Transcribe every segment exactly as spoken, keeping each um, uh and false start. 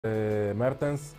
Mertens.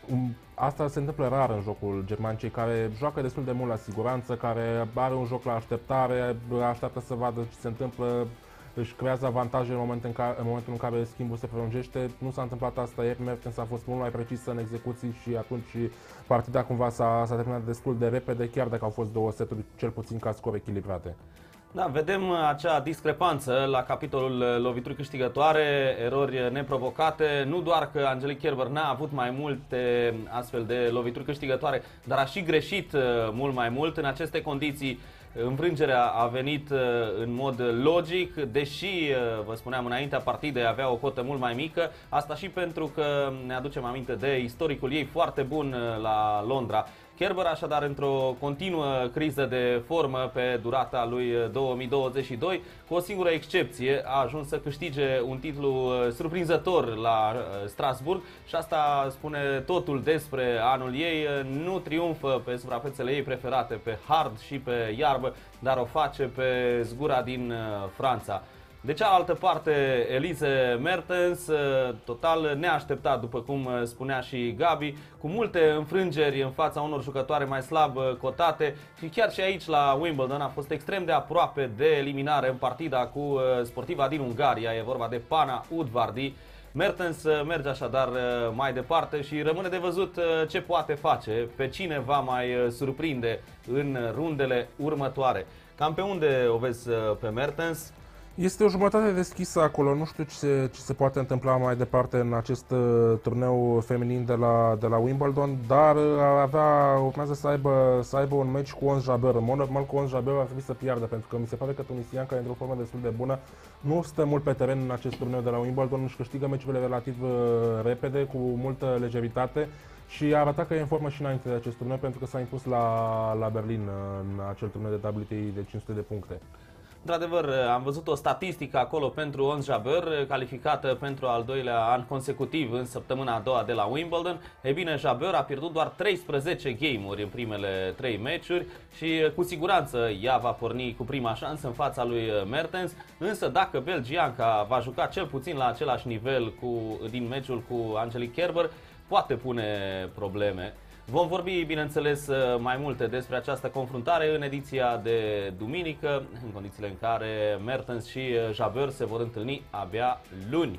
Asta se întâmplă rar în jocul german, cei care joacă destul de mult la siguranță, care are un joc la așteptare, așteaptă să vadă ce se întâmplă, își creează avantaje în momentul în care, în momentul în care schimbul se prelungește. Nu s-a întâmplat asta ieri, Mertens a fost mult mai precis în execuții și atunci partida cumva s-a terminat destul de repede, chiar dacă au fost două seturi cel puțin ca scor echilibrate. Da, vedem acea discrepanță la capitolul lovituri câștigătoare, erori neprovocate. Nu doar că Angelique Kerber n-a avut mai multe astfel de lovituri câștigătoare, dar a și greșit mult mai mult. În aceste condiții, înfrângerea a venit în mod logic, deși, vă spuneam, înaintea partidei avea o cotă mult mai mică. Asta și pentru că ne aducem aminte de istoricul ei foarte bun la Londra. Kerber așadar într-o continuă criză de formă pe durata lui două mii douăzeci și doi, cu o singură excepție, a ajuns să câștige un titlu surprinzător la Strasbourg și asta spune totul despre anul ei. Nu triumfă pe suprafețele ei preferate, pe hard și pe iarbă, dar o face pe zgura din Franța. De cealaltă parte, Elise Mertens, total neașteptat, după cum spunea și Gabi, cu multe înfrângeri în fața unor jucătoare mai slab cotate și chiar și aici la Wimbledon a fost extrem de aproape de eliminare în partida cu sportiva din Ungaria, e vorba de Pana Udvardi. Mertens merge așadar mai departe și rămâne de văzut ce poate face, pe cine va mai surprinde în rundele următoare. Cam pe unde o vezi pe Mertens? Este o jumătate deschisă acolo, nu știu ce se, ce se poate întâmpla mai departe în acest uh, turneu feminin de la, de la Wimbledon, dar uh, avea, urmează să aibă, să aibă un meci cu Ons Jabeur. În mod normal cu Ons Jabeur ar trebui să piardă, pentru că mi se pare că tunisianca e într-o formă destul de bună, nu stă mult pe teren în acest turneu de la Wimbledon, își câștigă meciurile relativ uh, repede, cu multă lejeritate și a arătat că e în formă și înainte de acest turneu, pentru că s-a impus la, la Berlin în acel turneu de W T I de cinci sute de puncte. Într-adevăr, am văzut o statistică acolo pentru Ons Jabeur, calificată pentru al doilea an consecutiv în săptămâna a doua de la Wimbledon. Ei bine, Jabeur a pierdut doar treisprezece game-uri în primele trei meciuri și cu siguranță ea va porni cu prima șansă în fața lui Mertens. Însă dacă belgianca va juca cel puțin la același nivel cu, din meciul cu Angelique Kerber, poate pune probleme. Vom vorbi, bineînțeles, mai multe despre această confruntare în ediția de duminică, în condițiile în care Mertens și Jabeur se vor întâlni abia luni.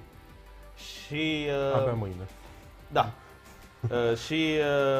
Și... Abia mâine. Da. Și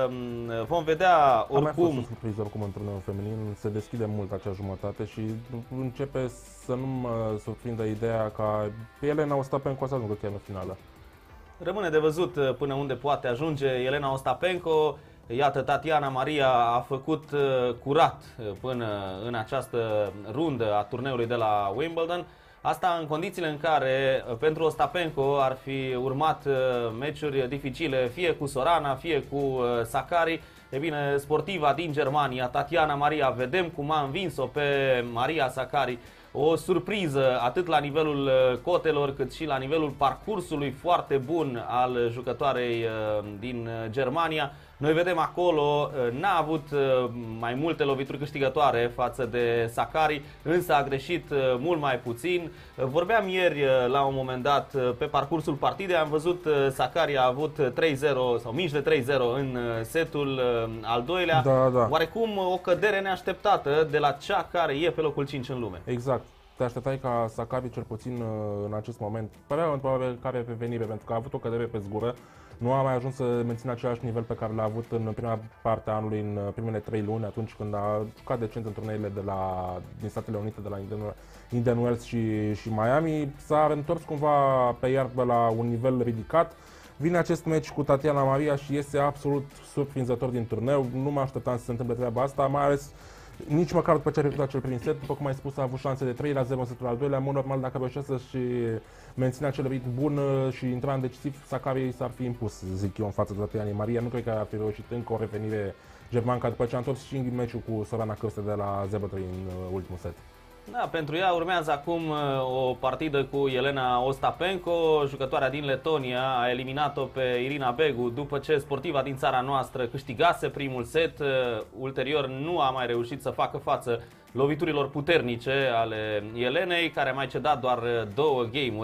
vom vedea oricum... A mai fost o surpriză oricum în turneul feminin, se deschide mult acea jumătate și începe să nu mă surprindă ideea ca Elena Ostapenko să ajungă chiar în finală. Rămâne de văzut până unde poate ajunge Elena Ostapenko. Iată, Tatiana Maria a făcut curat până în această rundă a turneului de la Wimbledon. Asta în condițiile în care pentru Ostapenko ar fi urmat meciuri dificile, fie cu Sorana, fie cu Sakkari. E bine, sportiva din Germania, Tatiana Maria, vedem cum a învins-o pe Maria Sakkari. O surpriză atât la nivelul cotelor cât și la nivelul parcursului foarte bun al jucătoarei din Germania. Noi vedem acolo, n-a avut mai multe lovituri câștigătoare față de Sakkari, însă a greșit mult mai puțin. Vorbeam ieri la un moment dat pe parcursul partidei, am văzut Sakkari a avut trei zero sau mici de trei zero în setul al doilea. Da, da. Oarecum o cădere neașteptată de la cea care e pe locul cinci în lume. Exact. Te așteptai ca Sakkari cel puțin în acest moment, părea într-o care revenire, pentru că a avut o cădere pe zgură. Nu a mai ajuns să mențină același nivel pe care l-a avut în prima parte a anului, în primele trei luni, atunci când a jucat decent în turneile de la, din Statele Unite, de la Indian Wells și, și Miami. S-a întors cumva pe iarbă la un nivel ridicat. Vine acest meci cu Tatiana Maria și iese absolut surprinzător din turneu. Nu mă așteptam să se întâmple treaba asta, mai ales nici măcar după ce a pierdut acel prim set. După cum ai spus, a avut șanse de trei la zero în setul al doilea. În mod normal, dacă reușea să-și menține acel ritm bun și intra în decisiv, Sakkari s-ar fi impus, zic eu, în fața de Tatiana Maria. Nu cred că ar fi reușit încă o revenire germanca după ce a întors și în meciul cu Sorana Cîrstea de la zero trei în ultimul set. Da, pentru ea urmează acum o partidă cu Elena Ostapenko. Jucătoarea din Letonia a eliminat-o pe Irina Begu după ce sportiva din țara noastră câștigase primul set. Ulterior nu a mai reușit să facă față loviturilor puternice ale Elenei, care a mai cedat doar două game-uri.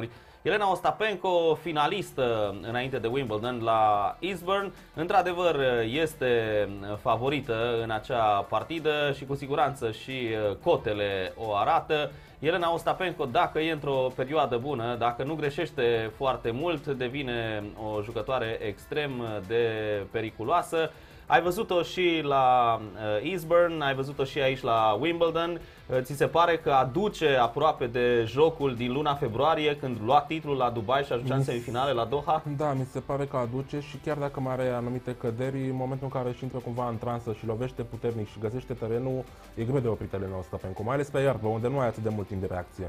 Elena Ostapenko, finalistă înainte de Wimbledon la Eastbourne, într-adevăr este favorită în acea partidă și cu siguranță și cotele o arată. Elena Ostapenko, dacă e într-o perioadă bună, dacă nu greșește foarte mult, devine o jucătoare extrem de periculoasă. Ai văzut-o și la Eastbourne, ai văzut-o și aici la Wimbledon. Ți se pare că aduce aproape de jocul din luna februarie, când lua titlul la Dubai și ajungea în semifinale la Doha? Da, mi se pare că aduce și chiar dacă mai are anumite căderi, în momentul în care își intră cumva în transă și lovește puternic și găsește terenul, e greu de oprit Elena Ostapenko, mai ales pe iarbă, unde nu ai atât de mult timp de reacție.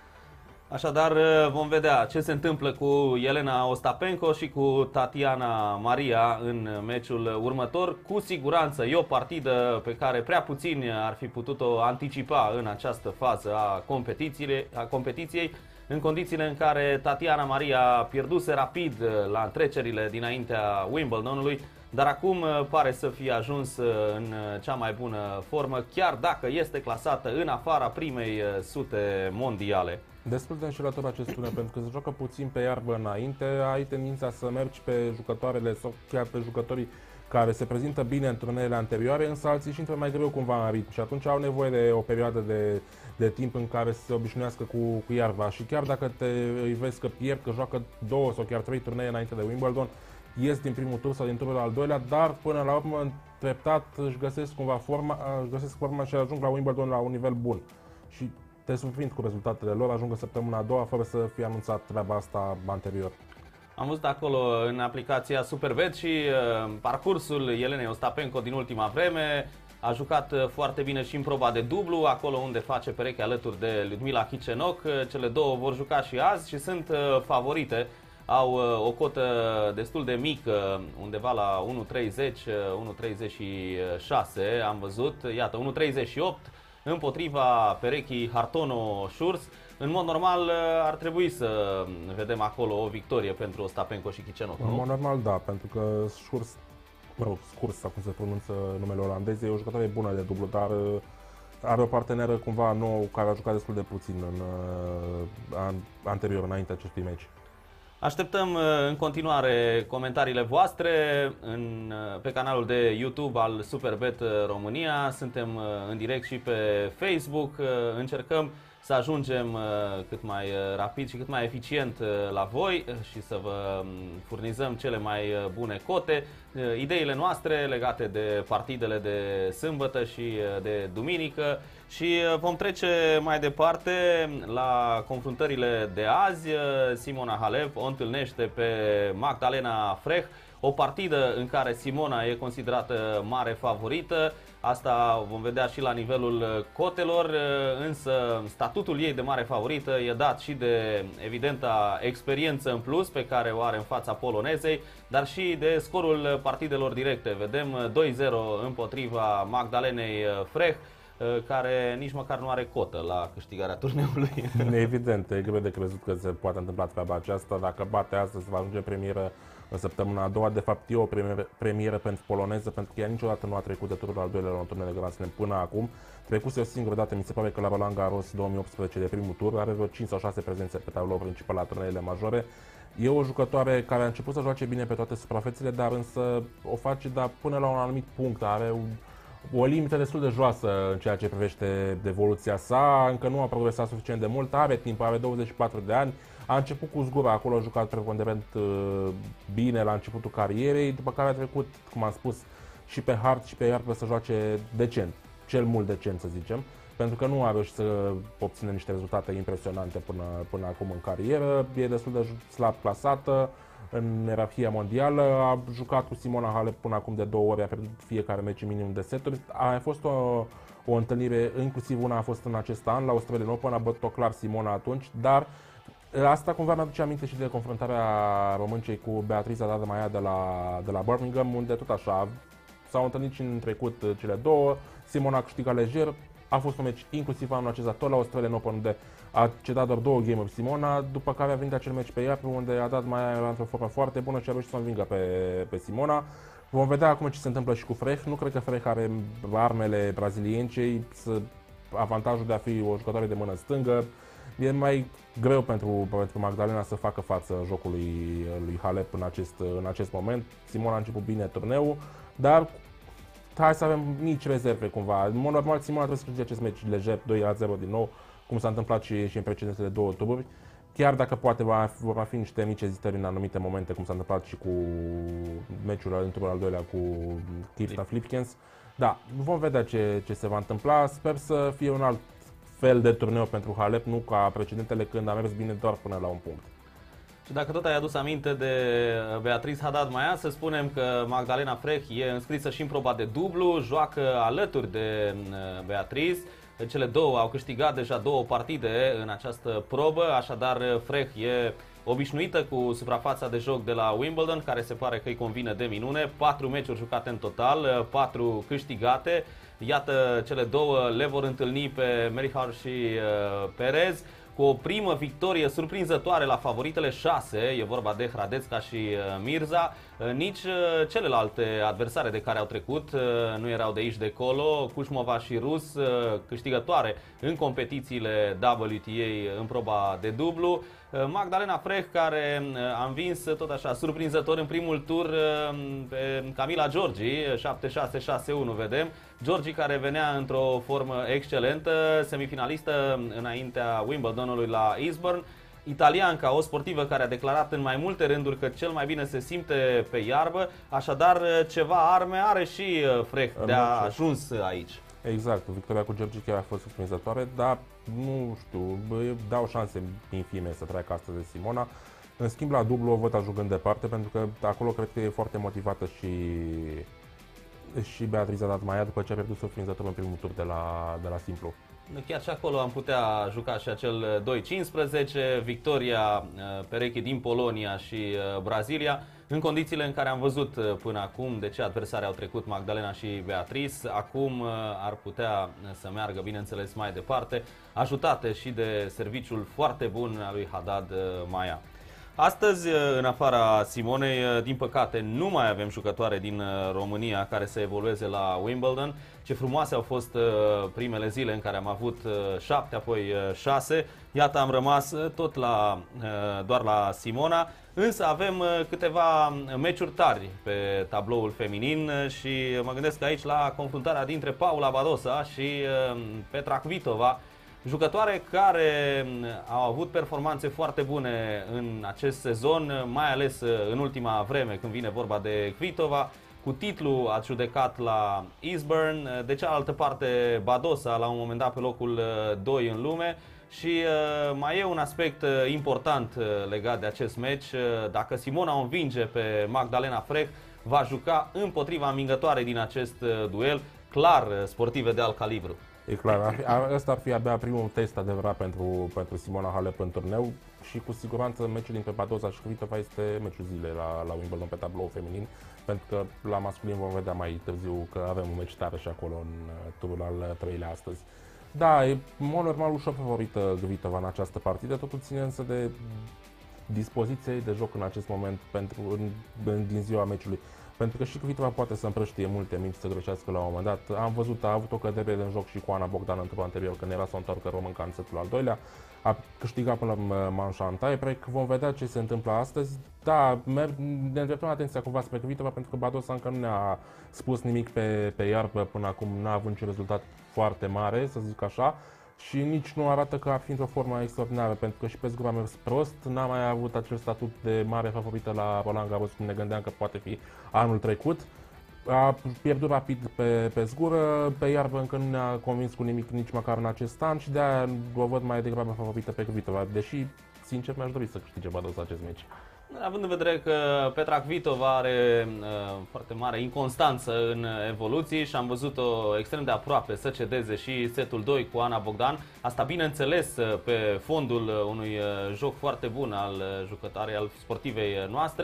Așadar, vom vedea ce se întâmplă cu Elena Ostapenko și cu Tatiana Maria în meciul următor. Cu siguranță e o partidă pe care prea puțini ar fi putut-o anticipa în această fază a competiției, a competiției, în condițiile în care Tatiana Maria pierduse rapid la întrecerile dinaintea Wimbledonului, dar acum pare să fie ajuns în cea mai bună formă, chiar dacă este clasată în afara primei sute mondiale. Destul de înșelător acest turne, pentru că se joacă puțin pe iarbă înainte, ai tendința să mergi pe jucătoarele sau chiar pe jucătorii care se prezintă bine în turneele anterioare, însă alții și intră mai greu cumva în ritm și atunci au nevoie de o perioadă de, de timp în care să se obișnuiască cu, cu iarba și chiar dacă te îi vezi că pierd, că joacă două sau chiar trei turnee înainte de Wimbledon, ies din primul tur sau din turul al doilea, dar până la urmă treptat își găsesc cumva forma, își găsesc forma și ajung la Wimbledon la un nivel bun. Și te surprind cu rezultatele lor, ajungă săptămâna a doua fără să fie anunțat treaba asta anterior. Am văzut acolo în aplicația Superbet și uh, parcursul Elenei Ostapenko din ultima vreme. A jucat uh, foarte bine și în proba de dublu, acolo unde face pereche alături de Ludmila Kicenoc. Cele două vor juca și azi și sunt uh, favorite. Au uh, o cotă destul de mică, undeva la unu treizeci, unu treizeci și șase am văzut, iată, unu treizeci și opt împotriva perechii Hartono-Schurz. În mod normal ar trebui să vedem acolo o victorie pentru Ostapenko și Kicenoc, nu? În mod normal da, pentru că Schurz, mă rog, Schurz, sau cum se pronunță numele olandez, e o jucătoare bună de dublu, dar are o parteneră cumva nouă care a jucat destul de puțin în, an, anterior, înainte acestui meci. Așteptăm în continuare comentariile voastre în, pe canalul de YouTube al Superbet România. Suntem în direct și pe Facebook. Încercăm să ajungem cât mai rapid și cât mai eficient la voi și să vă furnizăm cele mai bune cote. Ideile noastre legate de partidele de sâmbătă și de duminică. Și vom trece mai departe la confruntările de azi. Simona Halep o întâlnește pe Magdalena Frech, o partidă în care Simona e considerată mare favorită. Asta vom vedea și la nivelul cotelor, însă statutul ei de mare favorită e dat și de evidenta experiență în plus pe care o are în fața polonezei, dar și de scorul partidelor directe. Vedem doi zero împotriva Magdalenei Frech, care nici măcar nu are cotă la câștigarea turneului. Evident, e greu de crezut că se poate întâmpla treaba aceasta. Dacă bate astăzi, va ajunge premieră în săptămâna a doua. De fapt, e o premieră, premieră pentru poloneză, pentru că ea niciodată nu a trecut de turul al doilea la un turneu de Grand Slam până acum. Trecuse o singură dată, mi se pare că la Roland Garros două mii optsprezece de primul tur, are vreo cinci sau șase prezențe pe tablou principal la turneele majore. E o jucătoare care a început să joace bine pe toate suprafețele, dar însă o face dar până la un anumit punct. Are un o limită destul de joasă în ceea ce privește evoluția sa, încă nu a progresat suficient de mult, are timp, are douăzeci și patru de ani, a început cu zgura, acolo a jucat preponderent bine la începutul carierei, după care a trecut, cum am spus, și pe hard și pe iarbă să joace decent, cel mult decent să zicem, pentru că nu a reușit să obțină niște rezultate impresionante până, până acum în carieră, e destul de slab clasată în ierarhia mondială, a jucat cu Simona Halep până acum de două ori, a pierdut fiecare meci minim de seturi. A fost o, o întâlnire, inclusiv una a fost în acest an, la Australian Open, a bătut-o clar Simona atunci, dar asta cumva mi-aduce aminte și de confruntarea româncei cu Beatriza Dadamaia de la, de la Birmingham, unde tot așa s-au întâlnit și în trecut cele două, Simona a câștigat lejer. A fost un meci inclusiv anul acesta tot la Australian Open, unde a cedat doar două game-uri Simona, după care a venit acel meci pe ea, unde a dat mai într-o formă foarte bună și a reușit să o învingă pe, pe Simona. Vom vedea acum ce se întâmplă și cu Frech. Nu cred că Frech are armele braziliencei, avantajul de a fi o jucătoare de mână stângă. e mai greu pentru, pentru Magdalena să facă față jocului lui Halep în acest, în acest moment. Simona a început bine turneul, dar hai să avem mici rezerve cumva. În mod normal, Simona trebuie să câștige acest meci lejer doi la zero din nou, cum s-a întâmplat și, și în precedentele două tururi. Chiar dacă poate va, vor fi niște mici ezitări în anumite momente, cum s-a întâmplat și cu meciul în turul al doilea cu Kirsta Flipkens. Da, vom vedea ce, ce se va întâmpla. Sper să fie un alt fel de turneu pentru Halep, nu ca precedentele când a mers bine doar până la un punct. Și dacă tot ai adus aminte de Beatriz Haddad Maia, să spunem că Magdalena Frech e înscrisă și în proba de dublu, joacă alături de Beatriz. Cele două au câștigat deja două partide în această probă, așadar Frech e obișnuită cu suprafața de joc de la Wimbledon, care se pare că îi convine de minune. Patru meciuri jucate în total, patru câștigate. Iată, cele două le vor întâlni pe Merihar și uh, Perez cu o primă victorie surprinzătoare la favoritele șase, e vorba de Hradețca și uh, Mirza. Uh, nici uh, celelalte adversare de care au trecut uh, nu erau de aici de acolo. Kushmova și Rus, uh, câștigătoare în competițiile W T A în proba de dublu. Magdalena Frech, care a învins tot așa surprinzător în primul tur pe Camila Giorgi, șapte șase șase unu, vedem. Giorgi, care venea într-o formă excelentă, semifinalistă înaintea Wimbledonului la Eastbourne. Italianca, o sportivă care a declarat în mai multe rânduri că cel mai bine se simte pe iarbă, așadar ceva arme are și Frech de a ajuns aici. Exact, victoria cu Giorgi chiar a fost surprinzătoare, dar nu știu, dau șanse infime să treacă astăzi de Simona. În schimb, la dublu o văd ajungând departe, pentru că acolo cred că e foarte motivată și, și Beatriz Haddad Maia, după ce a pierdut surprinzător în primul tur de la, de la simplu. Chiar și acolo am putea juca și acel doi cincisprezece, victoria pereche din Polonia și Brazilia, în condițiile în care am văzut până acum de ce adversari au trecut Magdalena și Beatriz. Acum ar putea să meargă, bineînțeles, mai departe, ajutate și de serviciul foarte bun al lui Haddad Maia. Astăzi, în afara Simonei, din păcate, nu mai avem jucătoare din România care să evolueze la Wimbledon. Ce frumoase au fost primele zile în care am avut șapte, apoi șase. Iată, am rămas tot la, doar la Simona, însă avem câteva meciuri tari pe tabloul feminin și mă gândesc aici la confruntarea dintre Paula Badosa și Petra Kvitova, jucătoare care au avut performanțe foarte bune în acest sezon, mai ales în ultima vreme când vine vorba de Kvitova, cu titlu adjudecat la Eastbourne, de cealaltă parte Badosa la un moment dat pe locul doi în lume. Și uh, mai e un aspect uh, important uh, legat de acest meci. Uh, dacă Simona o învinge pe Magdalena Frech, va juca împotriva învingătoare din acest uh, duel, clar uh, sportive de alt calibru. E clar, ăsta ar fi abia primul test adevărat pentru, pentru Simona Halep în turneu și cu siguranță meciul dintre Badosa și Kvitova este meciul zilei la, la Wimbledon pe tablou feminin, pentru că la masculin vom vedea mai târziu că avem un meci tare și acolo în uh, turul al treilea astăzi. Da, e în mod normal ușor favorită Kvitova în această partidă, totul ține însă de dispoziția ei de joc în acest moment pentru, în, în, din ziua meciului. Pentru că și Kvitova poate să împrăștie multe minți să greșească la un moment dat. Am văzut, a avut o cădere în joc și cu Ana Bogdan în turul anterior, când era să o întoarcă românca în setul al doilea. A câștigat până la manșa în tie-break. Vom vedea ce se întâmplă astăzi. Da, ne îndreptăm atenția cumva spre Kvitova, pentru că Badosa încă nu ne-a spus nimic pe, pe iarbă până acum, n-a avut niciun rezultat foarte mare, să zic așa. Și nici nu arată că ar fi într-o formă extraordinară, pentru că și pe zgură a mers prost, n-a mai avut acel statut de mare favorită la Roland Garros, cum ne gândeam că poate fi anul trecut. A pierdut rapid pe, pe zgură, pe iarbă încă nu ne-a convins cu nimic nici măcar în acest an și de-aia o văd mai degrabă favorită pe Kvitova, deși, sincer, mi-aș dori să câștige Badosa acest meci. Având în vedere că Petra Kvitova are uh, foarte mare inconstanță în evoluții și am văzut-o extrem de aproape să cedeze și setul doi cu Ana Bogdan, asta bineînțeles pe fondul unui joc foarte bun al jucătoarei, al sportivei noastre.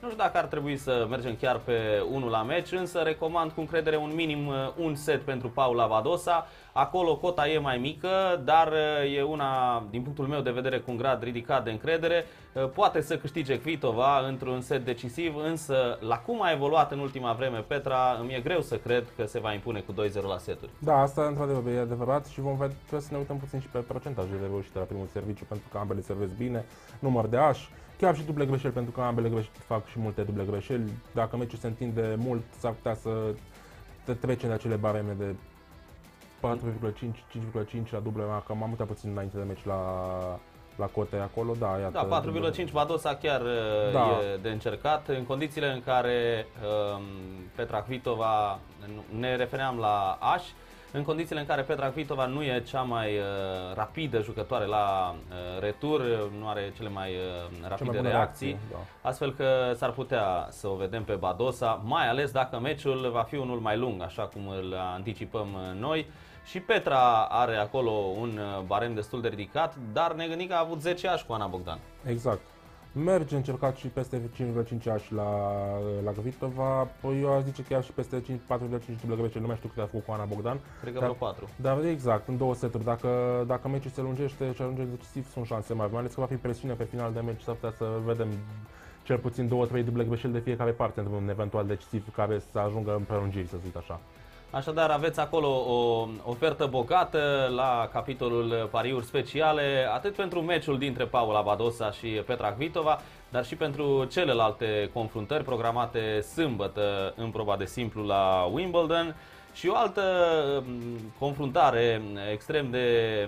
Nu știu dacă ar trebui să mergem chiar pe unul la meci, însă recomand cu încredere un minim un set pentru Paula Badosa. Acolo cota e mai mică, dar e una, din punctul meu de vedere, cu un grad ridicat de încredere. Poate să câștige Kvitova într-un set decisiv, însă la cum a evoluat în ultima vreme Petra, îmi e greu să cred că se va impune cu doi zero la seturi. Da, asta într-adevăr e adevărat și vom vedea, trebuie să ne uităm puțin și pe procentajele de reușite la primul serviciu, pentru că ambele servesc bine, număr de aș, chiar și duble greșeli, pentru că ambele greșeli fac și multe duble greșeli. Dacă meciul se întinde mult, s-ar putea să te trece de acele bareme de patru virgulă cinci, cinci virgulă cinci la duble, că m-am mutat puțin înainte de meci la, la cote acolo, da, iată. Da, patru virgulă cinci Badosa chiar da. E de încercat, în condițiile în care um, Petra Kvitova, ne refeream la aș, în condițiile în care Petra Kvitova nu e cea mai uh, rapidă jucătoare la uh, retur, nu are cele mai uh, rapide reacții, reacții da. Astfel că s-ar putea să o vedem pe Badosa, mai ales dacă meciul va fi unul mai lung, așa cum îl anticipăm noi. Și Petra are acolo un barem destul de ridicat, dar ne gândim că a avut zece aș cu Ana Bogdan. Exact. Merge încercat și peste cinci virgulă cinci aș la, la Kvitova, păi eu aș zice chiar și peste patru virgulă cinci duble greșeli, nu mai știu câte a făcut cu Ana Bogdan. Cred că vreo patru. Dar exact, în două seturi, dacă, dacă meciul se lungește și ajunge decisiv, sunt șanse mari, mai ales că va fi presiune pe final de meci, s-ar putea să vedem cel puțin două trei duble greșeli de fiecare parte într-un eventual decisiv care să ajungă în prelungiri, să zic așa. Așadar, aveți acolo o ofertă bogată la capitolul pariuri speciale, atât pentru meciul dintre Paula Badosa și Petra Kvitova, dar și pentru celelalte confruntări programate sâmbătă în proba de simplu la Wimbledon. Și o altă confruntare extrem de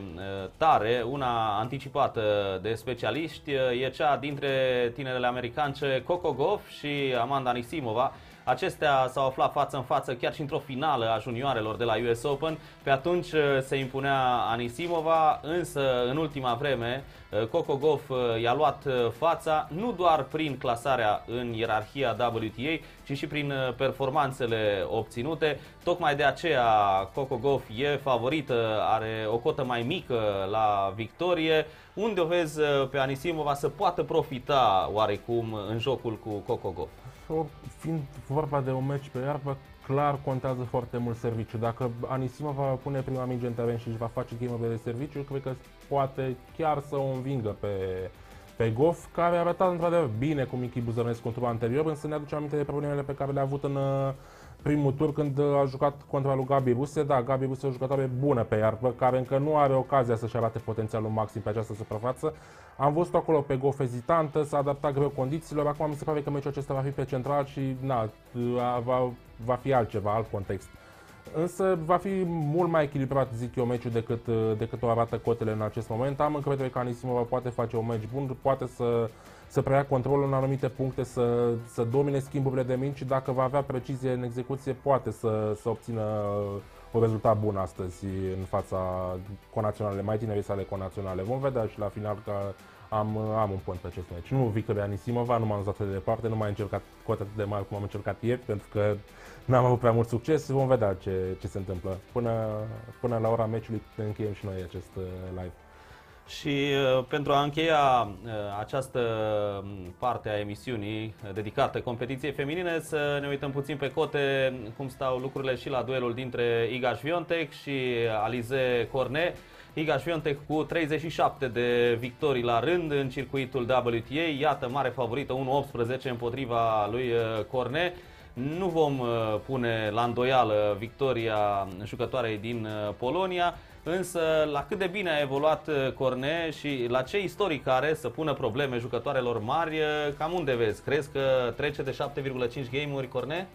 tare, una anticipată de specialiști, e cea dintre tinerele americance Coco Gauff și Amanda Anisimova. Acestea s-au aflat față în față chiar și într-o finală a junioarelor de la U S Open. Pe atunci se impunea Anisimova, însă în ultima vreme Coco Gauff i-a luat fața nu doar prin clasarea în ierarhia W T A, ci și prin performanțele obținute. Tocmai de aceea Coco Gauff e favorită, are o cotă mai mică la victorie. Unde o vezi pe Anisimova să poată profita oarecum în jocul cu Coco Gauff? Fiind vorba de un meci pe iarbă, clar contează foarte mult serviciu. Dacă Anisimova va pune prima minge în teren și își va face game de serviciu, cred că poate chiar să o învingă pe, pe Gauff, care a arătat într-adevăr bine cu Miki Buzărnescu în turul anterior, însă ne aduce aminte de problemele pe care le-a avut în primul tur când a jucat contra lui Gabi Ruse. Da, Gabi Ruse e o jucătoare bună pe iarbă, care încă nu are ocazia să-și arate potențialul maxim pe această suprafață. Am văzut acolo pe Gauff ezitantă, s-a adaptat greu condițiilor, acum mi se pare că meciul acesta va fi pe central și na, va, va fi altceva, alt context. Însă va fi mult mai echilibrat, zic eu, meciul decât, decât o arată cotele în acest moment. Am încredere că Anisimova poate face un meci bun, poate să, să preia controlul în anumite puncte, să, să domine schimburile de mingi și dacă va avea precizie în execuție, poate să, să obțină un rezultat bun astăzi în fața conaționale, mai tinere sale conaționale. Vom vedea și la final că am, am un point pe acest meci. Nu victoria Anisimova, nu m-am dus atât de departe, nu m-am încercat cote atât de mari cum am încercat ieri, pentru că n-am avut prea mult succes. Vom vedea ce, ce se întâmplă. Până, până la ora meciului încheiem și noi acest live. Și uh, pentru a încheia uh, această parte a emisiunii dedicată competiției feminine, să ne uităm puțin pe cote, cum stau lucrurile și la duelul dintre Iga Swiatek și Alizé Cornet. Iga Swiatek cu treizeci și șapte de victorii la rând în circuitul W T A, iată mare favorită, unu virgulă optsprezece împotriva lui Cornet. Nu vom pune la îndoială victoria jucătoarei din Polonia, însă la cât de bine a evoluat Cornet și la ce istoric are să pună probleme jucătoarelor mari, cam unde vezi? Crezi că trece de șapte virgulă cinci game-uri Cornet?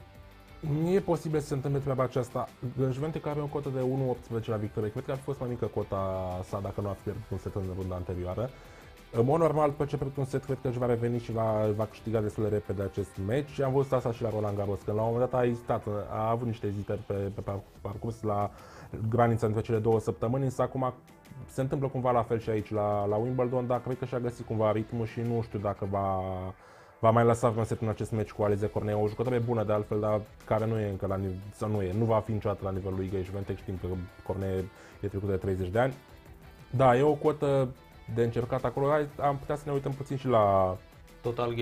E posibil să se întâmple treaba aceasta. Swiatek are o cotă de unu virgulă optsprezece la victorie. Cred că ar fi fost mai mică cota sa dacă nu a fi pierdut un set în runda anterioară. În mod normal, după ce a pierdut un set, cred că își va reveni și va, va câștiga destul de repede acest meci. Și am văzut asta și la Roland Garros, că la un moment dat a ezitat, a avut niște ezitări pe, pe parcurs la granița între cele două săptămâni, însă acum se întâmplă cumva la fel și aici la, la Wimbledon, dar cred că și-a găsit cumva ritmul și nu știu dacă va, va mai lăsa vreun set în acest meci cu Alizé Cornet. O jucătoare bună de altfel, dar care nu e încă la nivel, sau nu e, nu va fi niciodată la nivelul lui Iga Swiatek, știm că Cornet e trecut de treizeci de ani. Da, e o cotă de încercat acolo. Am putea să ne uităm puțin și la Total Gamer.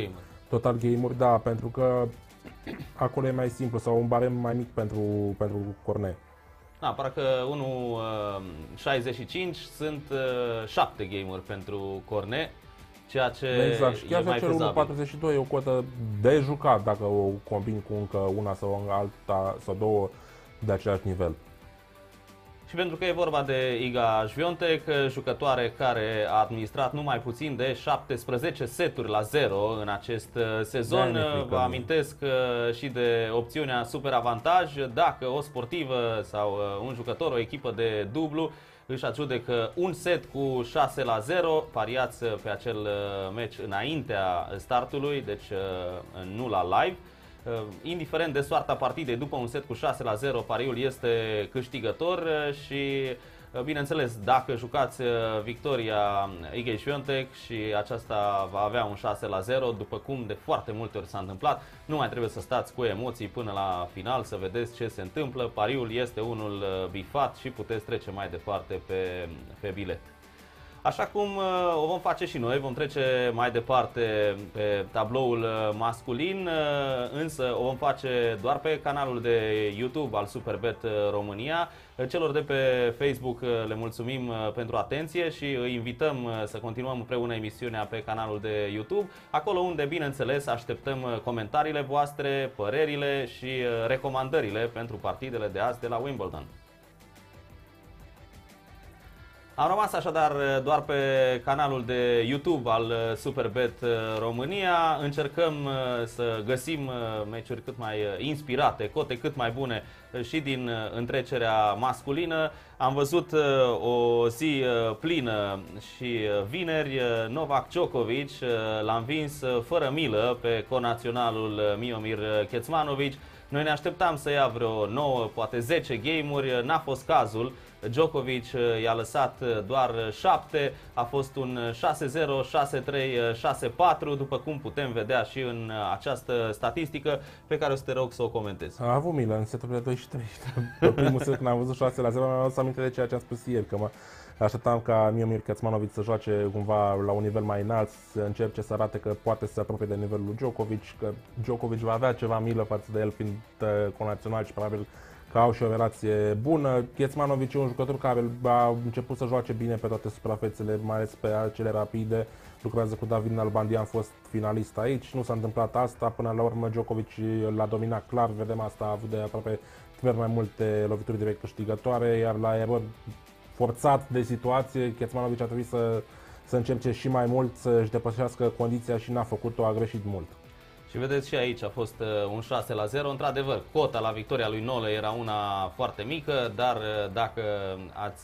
Total game-uri, da, pentru că acolo e mai simplu sau un barem mai mic pentru, pentru Cornet. Da, parcă unu șaizeci și cinci sunt șapte game-uri pentru Cornet, ceea ce exact. Și chiar e mai unu fezabil. patruzeci și doi e o cotă de jucat dacă o combini cu încă una sau alta sau două de același nivel. Și pentru că e vorba de Iga Świątek, jucătoare care a administrat numai puțin de șaptesprezece seturi la zero în acest sezon. Vă amintesc și de opțiunea super avantaj. Dacă o sportivă sau un jucător, o echipă de dublu își adjudecă un set cu șase la zero, pariați pe acel meci înaintea startului, deci nu la live. Indiferent de soarta partidei, după un set cu șase la zero, pariul este câștigător și, bineînțeles, dacă jucați victoria Igei Świątek și aceasta va avea un șase la zero, după cum de foarte multe ori s-a întâmplat, nu mai trebuie să stați cu emoții până la final să vedeți ce se întâmplă. Pariul este unul bifat și puteți trece mai departe pe, pe bilet. Așa cum o vom face și noi, vom trece mai departe pe tabloul masculin, însă o vom face doar pe canalul de YouTube al Superbet România. Celor de pe Facebook le mulțumim pentru atenție și îi invităm să continuăm împreună emisiunea pe canalul de YouTube, acolo unde, bineînțeles, așteptăm comentariile voastre, părerile și recomandările pentru partidele de azi de la Wimbledon. Am rămas așadar doar pe canalul de YouTube al Superbet România. Încercăm să găsim meciuri cât mai inspirate, cote cât mai bune și din întrecerea masculină. Am văzut o zi plină și vineri. Novak Djokovic l-a învins fără milă pe conaționalul Miomir Kecmanovic. Noi ne așteptam să ia vreo nouă, poate zece game-uri, n-a fost cazul. Djokovic i-a lăsat doar șapte, a fost un șase zero, șase trei, șase patru, după cum putem vedea și în această statistică pe care o să te rog să o comentezi. A avut milă în seturile doi și trei. Pe primul set, când am văzut șase la zero, mi-am adus aminte de ceea ce am spus ieri, că mă așteptam ca Miomir Kecmanovic să joace cumva la un nivel mai înalt, să încerce să arate că poate să se apropie de nivelul lui Djokovic, că Djokovic va avea ceva milă față de el fiind conațional și probabil că au și o relație bună. Kecmanovic e un jucător care a început să joace bine pe toate suprafețele, mai ales pe cele rapide. Lucrează cu David Nalbandian, a fost finalist aici. Nu s-a întâmplat asta. Până la urmă Djokovic l-a dominat clar. Vedem asta, a avut de aproape mai multe lovituri direct câștigătoare, iar la erori forțat de situație, Kecmanovic a trebuit să, să încerce și mai mult să-și depășească condiția și n-a făcut-o, a greșit mult. Și vedeți și aici a fost un șase la zero, într-adevăr, cota la victoria lui Nole era una foarte mică, dar dacă ați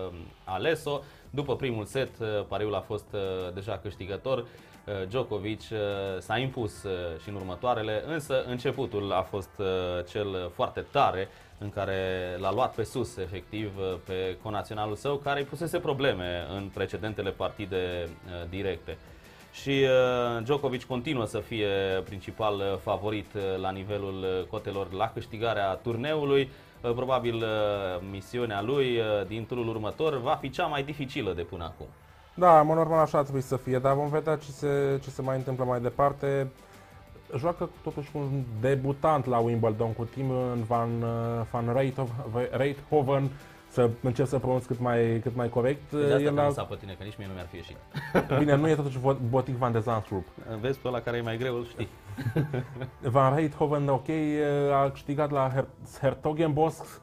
ales-o, după primul set, pariul a fost deja câștigător. Djokovic s-a impus și în următoarele, însă începutul a fost cel foarte tare în care l-a luat pe sus, efectiv, pe conaționalul său, care îi pusese probleme în precedentele partide directe. Și uh, Djokovic continuă să fie principal favorit la nivelul cotelor la câștigarea turneului. Uh, probabil uh, misiunea lui uh, din turul următor va fi cea mai dificilă de până acum. Da, mă, normal așa trebuie să fie, dar vom vedea ce se, ce se mai întâmplă mai departe. Joacă totuși un debutant la Wimbledon cu Tim Van, Van Rijthoven. Să încep să pronunț cât mai, cât mai corect. De asta El te-am a... lăsat pe tine, că nici mie nu mi-ar fi ieșit. Bine, nu e totuși Botic Van de Zandschulp. Vezi, pe ăla care e mai greu, îl știi. Van Rijthoven, ok, a câștigat la Hertogenbosch,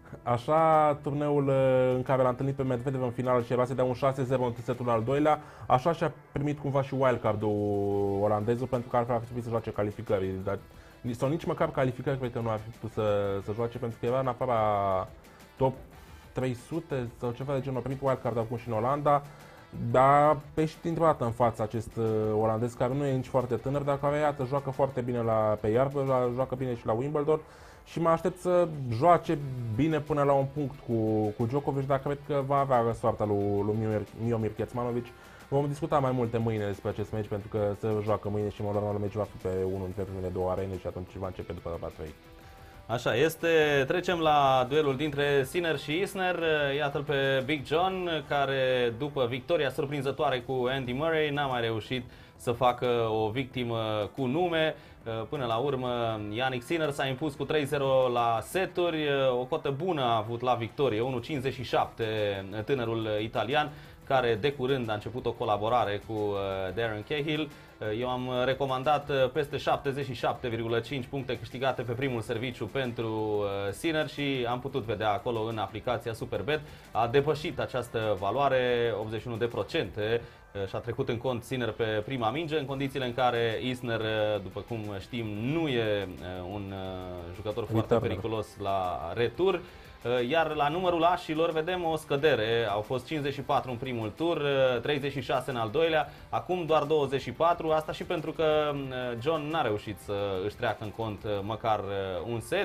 așa, turneul în care l-a întâlnit pe Medvedev în final și era să dea un șase zero în setul al doilea, așa și-a primit cumva și wildcard-ul olandezul, pentru că altfel ar fi trebuit să joace calificări, dar, sau nici măcar calificări cred că nu ar fi putut să, să joace, pentru că era în afara top trei sute sau ceva de genul, a primit wildcard acum și în Olanda, dar a peșit dintr-o dată în fața acest uh, olandez care nu e nici foarte tânăr, dar care, iată, joacă foarte bine la, pe iarbă, la, joacă bine și la Wimbledon și mă aștept să joace bine până la un punct cu, cu Djokovic, dar cred că va avea soarta lui, lui Miomir, Miomir Kecmanovic. Vom discuta mai multe mâine despre acest meci, pentru că se joacă mâine și normal meciul va fi pe unul dintre primele două arene și atunci va începe după la trei. Așa este, trecem la duelul dintre Sinner și Isner. Iată-l pe Big John, care după victoria surprinzătoare cu Andy Murray n-a mai reușit să facă o victimă cu nume. Până la urmă, Jannik Sinner s-a impus cu trei zero la seturi, o cotă bună a avut la victorie, unu virgulă cincizeci și șapte tânărul italian, care de curând a început o colaborare cu Darren Cahill. Eu am recomandat peste șaptezeci și șapte virgulă cinci puncte câștigate pe primul serviciu pentru Sinner și am putut vedea acolo în aplicația Superbet. A depășit această valoare, optzeci și unu la sută, și a trecut în cont Sinner pe prima minge, în condițiile în care Isner, după cum știm, nu e un jucător foarte periculos la retur. Iar la numărul așilor vedem o scădere, au fost cincizeci și patru în primul tur, treizeci și șase în al doilea, acum doar douăzeci și patru, asta și pentru că John n-a reușit să își treacă în cont măcar un set.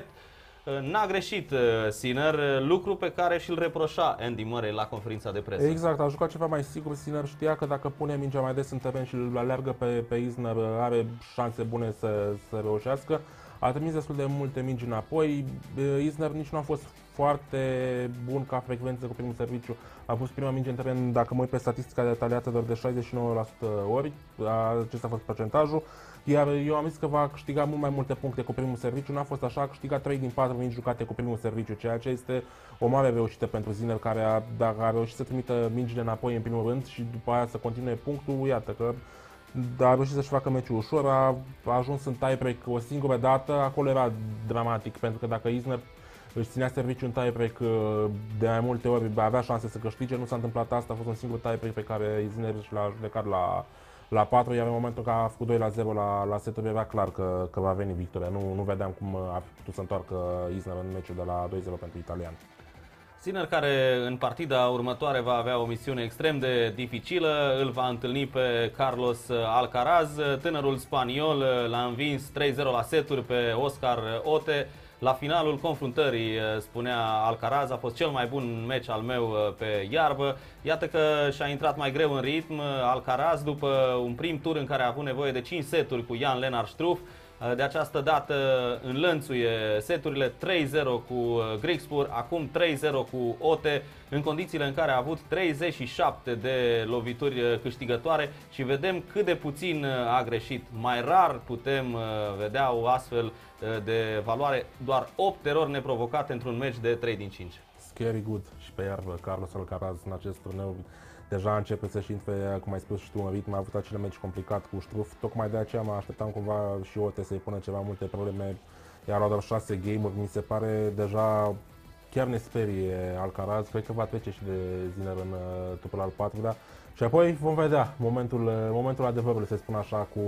N-a greșit Sinner, lucru pe care și-l reproșa Andy Murray la conferința de presă. Exact, a jucat ceva mai sigur. Sinner știa că dacă pune mingea mai des în teren și îl aleargă pe, pe Isner, are șanse bune să, să reușească. A trimis destul de multe mingi înapoi. Isner nici nu a fost foarte bun ca frecvență cu primul serviciu. A pus prima minge în teren, dacă mă uit pe statistica detaliată, doar de șaizeci și nouă la sută ori. Acesta a fost procentajul. Iar eu am zis că va câștiga mult mai multe puncte cu primul serviciu. N-a fost așa, a câștigat trei din patru mingi jucate cu primul serviciu, ceea ce este o mare reușită pentru Sinner, care a, dacă a reușit să trimită mingile înapoi în primul rând și după aia să continue punctul, iată că a reușit să-și facă meciul ușor, a, a ajuns în tiebreak o singură dată, acolo era dramatic, pentru că dacă Isner își ținea serviciul în tiebreak de mai multe ori, avea șanse să câștige, nu s-a întâmplat asta, a fost un singur tiebreak pe care Isner și l-a judecat la, la patru, iar în momentul în care a făcut doi la zero la, la seturi, era clar că, că va veni victoria, nu, nu vedeam cum a putut să întoarcă Isner în meciul de la doi zero pentru italian. Sinner, care în partida următoare va avea o misiune extrem de dificilă, îl va întâlni pe Carlos Alcaraz. Tânărul spaniol l-a învins trei zero la seturi pe Oscar Otte. La finalul confruntării, spunea Alcaraz, a fost cel mai bun meci al meu pe iarbă. Iată că și-a intrat mai greu în ritm Alcaraz după un prim tur în care a avut nevoie de cinci seturi cu Jan-Lennard Struff. De această dată înlănțuie seturile, trei zero cu Griekspoor, acum trei zero cu Otte, în condițiile în care a avut treizeci și șapte de lovituri câștigătoare și vedem cât de puțin a greșit. Mai rar putem vedea o astfel de valoare, doar opt erori neprovocate într-un meci de trei din cinci. Scary good și pe iarbă, Carlos Alcaraz în acest turneu deja începe să-și intre, cum ai spus și tu, în ritm, a avut acele meci complicat cu Struff, tocmai de aceea mă așteptam cumva și Otte să-i pună ceva multe probleme, iar la doar șase game-uri, mi se pare deja chiar ne sperie Alcaraz, cred că va trece și de Sinner în uh, turul al patrulea și apoi vom vedea momentul, uh, momentul adevărului, să spun așa, cu,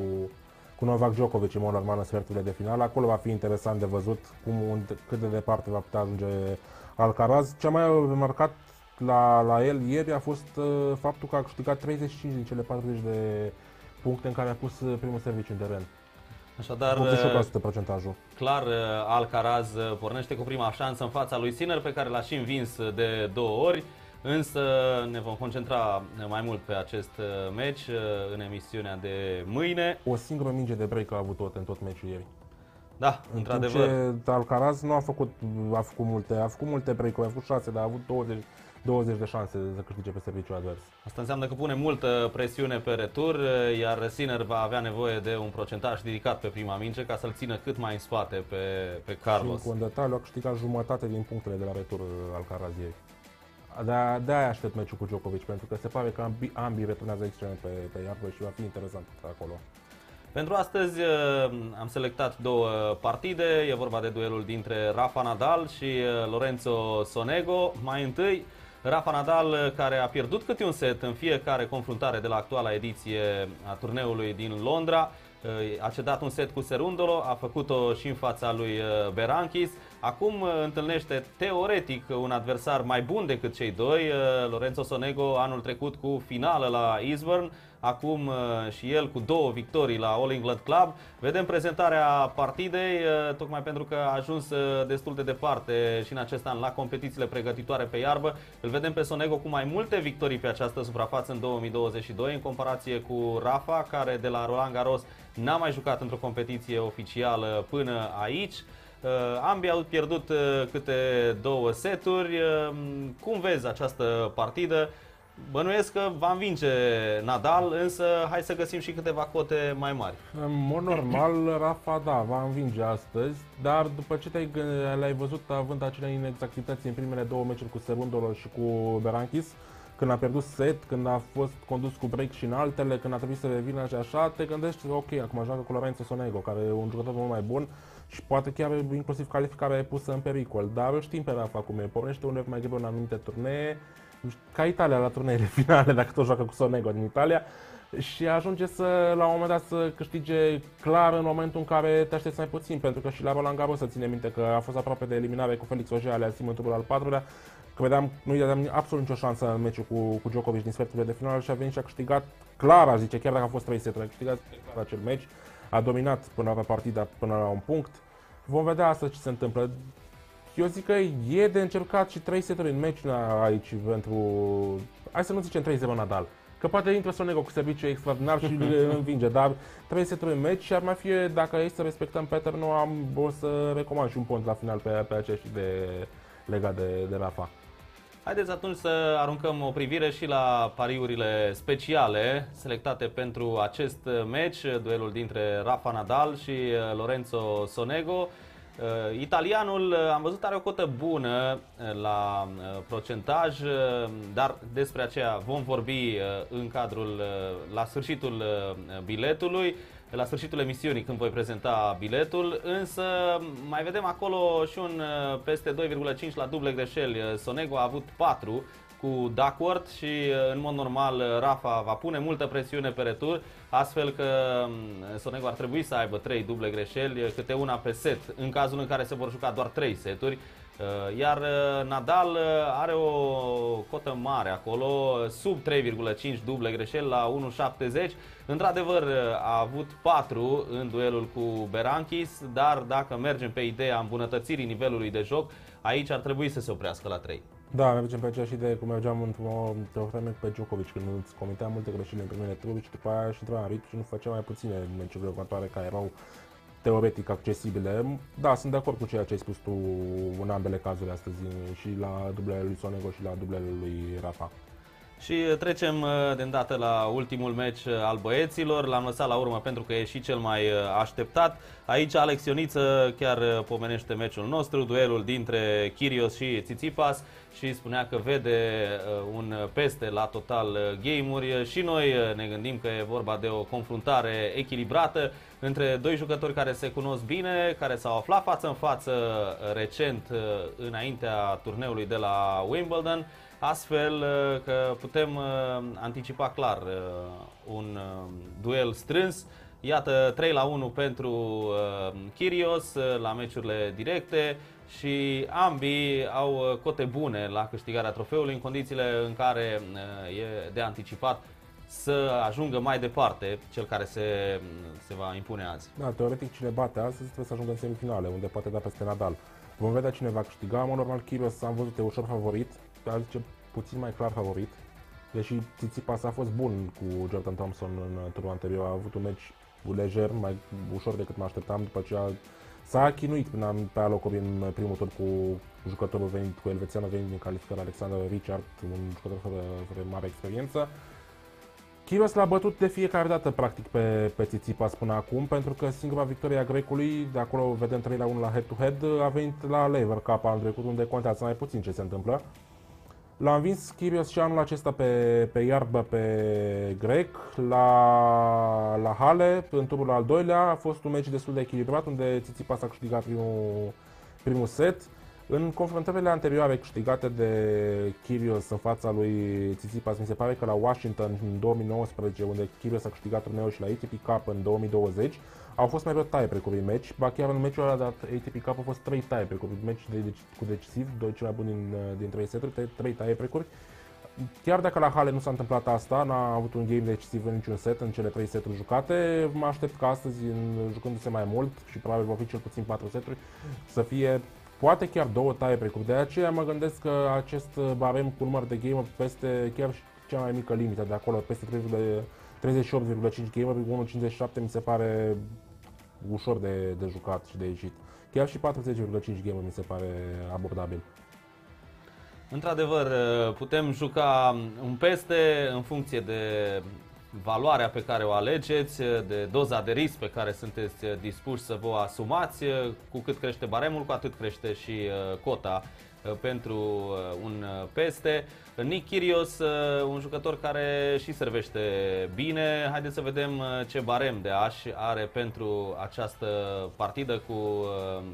cu Novak Djokovic în mod normal în sferturile de finală. Acolo va fi interesant de văzut cum, cât de departe va putea ajunge Alcaraz. Ce am mai remarcat La, la el ieri a fost uh, faptul că a câștigat treizeci și cinci din cele patruzeci de puncte în care a pus uh, primul serviciu în teren. Așadar, optzeci și opt la sută procentajul. Clar, Alcaraz pornește cu prima șansă în fața lui Sinner, pe care l-a și învins de două ori. Însă ne vom concentra mai mult pe acest meci în emisiunea de mâine. O singură minge de break a avut tot în tot meciul ieri. Da, într-adevăr. Alcaraz nu a făcut, a făcut multe, a făcut multe break-uri, a făcut șase, dar a avut douăzeci, douăzeci de șanse să câștige pe serviciul advers. Asta înseamnă că pune multă presiune pe retur, iar Sinner va avea nevoie de un procentaj ridicat pe prima minge ca să-l țină cât mai în spate pe, pe Carlos. Și cu un detaliu, a câștigat jumătate din punctele de la retur Alcaraz ieri. De-aia de aștept meciul cu Djokovic, pentru că se pare că ambii, ambii returnează excelent pe, pe iarbă și va fi interesant acolo. Pentru astăzi am selectat două partide, e vorba de duelul dintre Rafa Nadal și Lorenzo Sonego. Mai întâi, Rafa Nadal, care a pierdut câte un set în fiecare confruntare de la actuala ediție a turneului din Londra, a cedat un set cu Cerundolo, a făcut-o și în fața lui Berankis. Acum întâlnește teoretic un adversar mai bun decât cei doi, Lorenzo Sonego anul trecut cu finală la Eastbourne, acum și el cu două victorii la All England Club. Vedem prezentarea partidei, tocmai pentru că a ajuns destul de departe și în acest an la competițiile pregătitoare pe iarbă. Îl vedem pe Sonego cu mai multe victorii pe această suprafață în două mii douăzeci și doi, în comparație cu Rafa, care de la Roland Garros n-a mai jucat într-o competiție oficială până aici. Uh, ambii au pierdut uh, câte două seturi. Uh, cum vezi această partidă? Bănuiesc că va învinge Nadal, însă hai să găsim și câteva cote mai mari. În mod normal, Rafa, da, va învinge astăzi, dar după ce te-ai, l-ai văzut având acele inexactități în primele două meciuri cu Cerundolo și cu Berankis, când a pierdut set, când a fost condus cu break și în altele, când a trebuit să revină și așa, te gândești, ok, acum joacă cu Lorenzo Sonego, care e un jucător mult mai bun și poate chiar inclusiv calificarea e pusă în pericol, dar știm pe Rafa cum e, pornește uneori mai greu în anumite turnee, ca Italia la turneele finale, dacă tot joacă cu Sonego din Italia, și ajunge să, la un moment dat, să câștige clar în momentul în care te aștepți mai puțin, pentru că și la Roland Garros să ține minte că a fost aproape de eliminare cu Felix Auger-Aliassime în turul al patrulea, credeam, nu-i dădeam absolut nicio șansă în meciul cu, cu Djokovic din sferturile de finală și a venit și a câștigat clar, aș zice, chiar dacă a fost trei seturi, a câștigat clar acel meci, a dominat până la partida, până la un punct. Vom vedea astăzi ce se întâmplă. Eu zic că e de încercat și trei seturi în meci aici pentru... Hai să nu zicem trei zero Nadal, că poate intră Sonego cu serviciu extraordinar și îl învinge, dar trei seturi în meci și ar mai fi, dacă e să respectăm pattern-ul, am, o să recomand și un punct la final pe, pe acești de legat de, de Rafa. Haideți atunci să aruncăm o privire și la pariurile speciale selectate pentru acest meci, duelul dintre Rafa Nadal și Lorenzo Sonego. Italianul, am văzut, are o cotă bună la procentaj, dar despre aceea vom vorbi în cadrul, la sfârșitul biletului, la sfârșitul emisiunii când voi prezenta biletul, însă mai vedem acolo și un peste doi virgulă cinci la duble greșeli. Sonego a avut patru cu Duckworth și în mod normal Rafa va pune multă presiune pe retur, astfel că Sonego ar trebui să aibă trei duble greșeli, câte una pe set, în cazul în care se vor juca doar trei seturi. Iar Nadal are o cotă mare acolo, sub trei virgulă cinci duble greșeli la unu virgulă șaptezeci. Într-adevăr a avut patru în duelul cu Berankis, dar dacă mergem pe ideea îmbunătățirii nivelului de joc, aici ar trebui să se oprească la trei. Da, mergem pe aceeași idee cum mergeam într-o, într-o vreme pe Djokovic, când îți comitea multe greșeli în primele tururi și după aia și intra în ritm și nu făcea mai puține meciurile următoare care erau teoretic accesibile. Da, sunt de acord cu ceea ce ai spus tu în ambele cazuri astăzi, și la dublele lui Sonego și la dublele lui Rafa. Și trecem de îndată la ultimul meci al băieților. L-am lăsat la urmă pentru că e și cel mai așteptat. Aici Alex Ioniță chiar pomenește meciul nostru, duelul dintre Kyrgios și Tsitsipas, și spunea că vede un peste la total game-uri. Și noi ne gândim că e vorba de o confruntare echilibrată între doi jucători care se cunosc bine, care s-au aflat față în față recent înaintea turneului de la Wimbledon, astfel că putem anticipa clar un duel strâns. Iată, trei la unu pentru Kyrgios la meciurile directe și ambii au cote bune la câștigarea trofeului în condițiile în care e de anticipat să ajungă mai departe cel care se, se va impune azi. Da, teoretic cine bate astăzi trebuie să ajungă în semifinale, unde poate da peste Nadal. Vom vedea cine va câștiga. În mod normal, Kyrgios am văzut e ușor favorit, dar zice puțin mai clar favorit. Deși Tsitsipas a fost bun cu Jordan Thompson în turul anterior, a avut un meci lejer, mai ușor decât mă așteptam, după aceea s-a chinuit până pe Alocovi în primul tur cu jucătorul venit, cu elvețianul venit din calificare, Alexander Richard, un jucător fără, fără mare experiență. Kyrgios l-a bătut de fiecare dată practic pe, pe Tsitsipas până acum, pentru că singura victorie a grecului, de acolo vedem trei la unu la head-to-head, a venit la Lever Cup anul trecut, unde contează mai puțin ce se întâmplă. L-a învins Kyrgios și anul acesta pe, pe iarbă pe grec, la, la Halle, în turul al doilea. A fost un meci destul de echilibrat, unde Tsitsipas a câștigat primul, primul set. În confruntările anterioare câștigate de Kyrgios în fața lui Tsitsipas, mi se pare că la Washington în două mii nouăsprezece, unde Kyrgios a câștigat turneul, și la A T P Cup în două mii douăzeci, au fost mai mult tie-break-uri în meci, ba chiar în meciul ăla de A T P Cup au fost trei tie-break-uri, meci de, de, cu decisiv, doi cei mai buni din, din trei seturi, trei tie-break-uri. Chiar dacă la Halle nu s-a întâmplat asta, n-a avut un game decisiv în niciun set, în cele trei seturi jucate, mă aștept ca astăzi, în, jucându-se mai mult, și probabil vor fi cel puțin patru seturi, să fie poate chiar două tie-break-uri. De aceea mă gândesc că acest barem cu număr de game peste chiar și cea mai mică limită de acolo, peste treizeci și opt virgulă cinci game-uri, unu virgulă cincizeci și șapte mi se pare ușor de, de jucat și de ieșit. Chiar și patruzeci virgulă cinci game-uri mi se pare abordabil. Într-adevăr, putem juca un peste în funcție de valoarea pe care o alegeți, de doza de risc pe care sunteți dispuși să vă asumați. Cu cât crește baremul, cu atât crește și cota pentru un peste. Nick Kyrgios, un jucător care și servește bine. Haideți să vedem ce barem de aș are pentru această partidă cu